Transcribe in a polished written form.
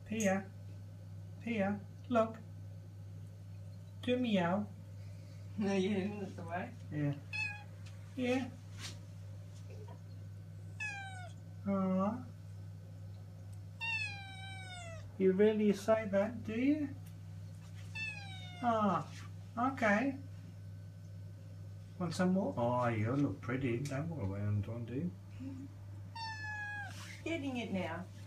Pia, Pia, look. Do a meow. No, you didn't look the way. Yeah. Yeah. Aww. You really say that, do you? Ah, okay. Want some more? Oh, you look pretty. Don't walk around, do you? Getting it now.